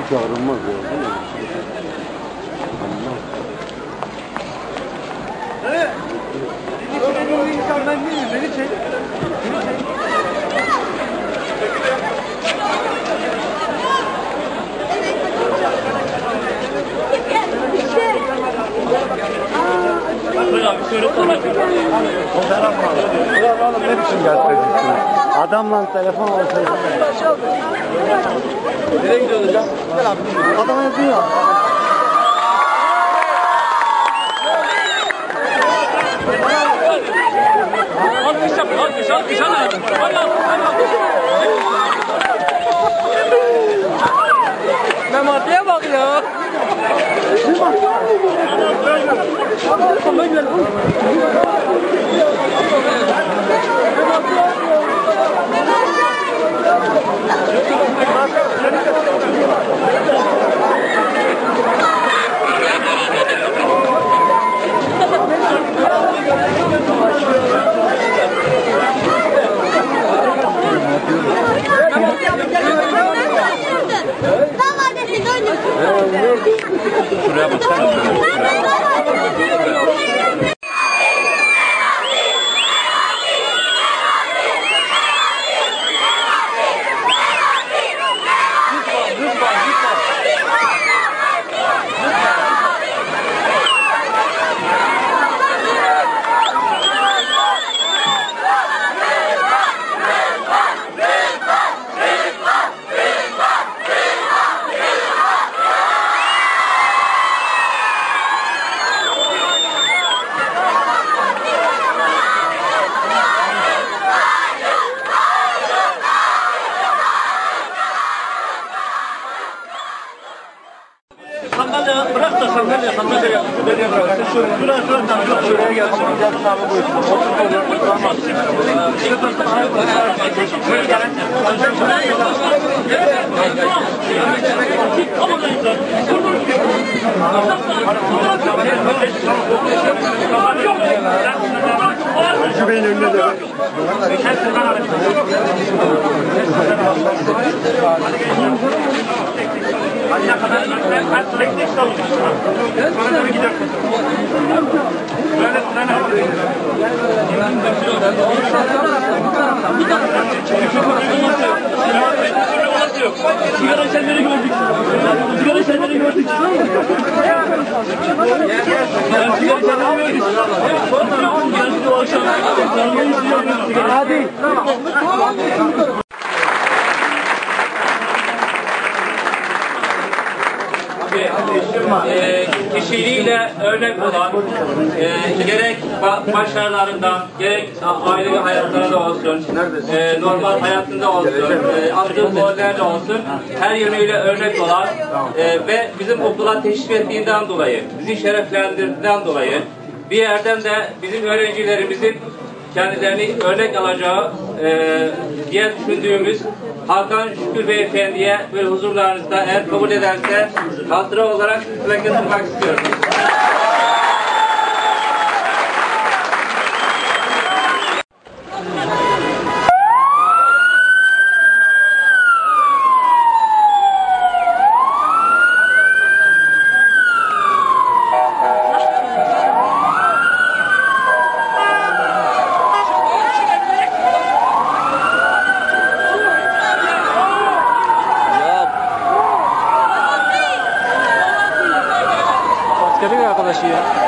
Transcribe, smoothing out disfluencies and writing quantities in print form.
çağrılmaz ya. Evet. Ben değilim. Beni çek. Ulan oğlum ne biçim gelseydik? Adamla telefon alsaydık. Nereye gidiyoruz hocam? Gel abi. Adam yazıyor. Alkış. Memati'ye bak ya. Şuraya baksana. Sandalye bırak da sandalye yap. Şuraya gel. Abi buyurun. Şu beyin önüne de. Sigara içenleri gördük. Sigara içenleri gördük. Hadi. Kişiliğiyle örnek olan gerek başarılarından gerek aile hayatlarında olsun, normal hayatında olsun, attığı gollerde olsun her yönüyle örnek olan ve bizim okula teşvik ettiğinden dolayı, bizi şereflendirdiğinden dolayı bir yerden de bizim öğrencilerimizin kendilerini örnek alacağı diye düşündüğümüz Hakan Şükür Beyefendi'ye böyle huzurlarınızda eğer kabul ederse hatıra olarak plaket tutmak istiyorum. Askerin arkadaşı ya.